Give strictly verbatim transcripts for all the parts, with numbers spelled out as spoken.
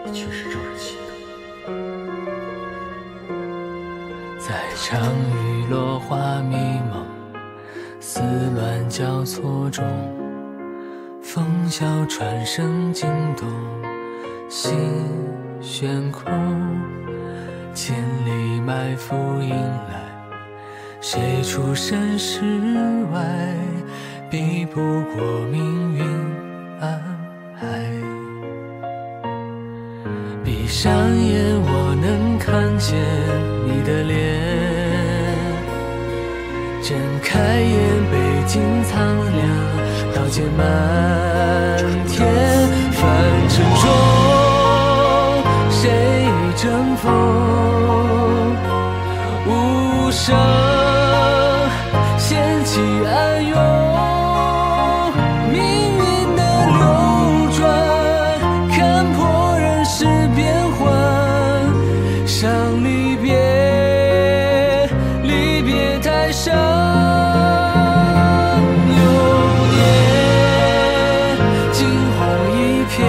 也确实招人心疼。 在长雨落花迷蒙、丝乱交错中，风萧船声惊动心悬空。千里埋伏迎来，谁出身世外，避不过命运安排。闭上眼，我能看见你的脸，睁开眼，北京苍凉，刀剑漫天。凡尘中，谁争锋？无声掀起暗涌，命运的流转，看破人世变幻。伤离别，离别太伤。流年惊鸿一瞥，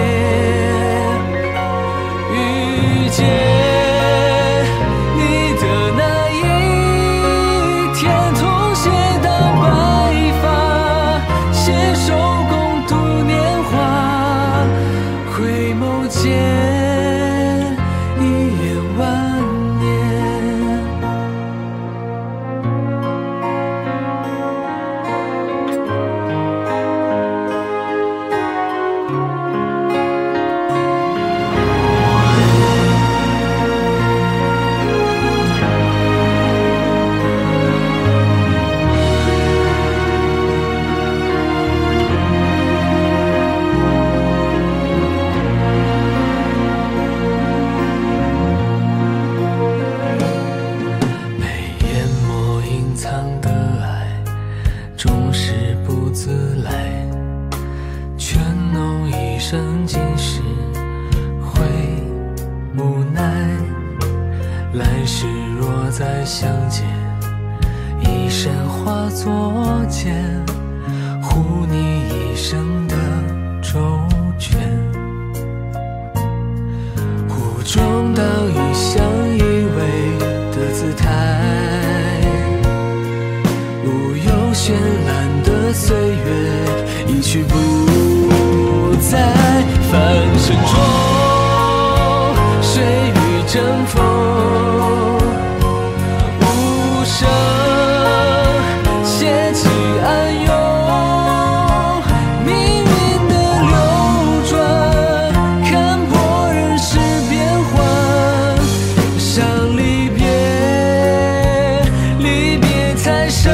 遇见今世会无奈，来世若再相见，一身化作茧，护你一生的周全。湖中倒影相依偎的姿态，无忧绚烂的岁月一去不再。凡尘中，谁与争锋？无声掀起暗涌，命运的流转，看破人世变幻。伤离别，离别才伤。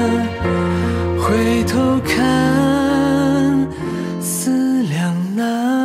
回头看，思量难。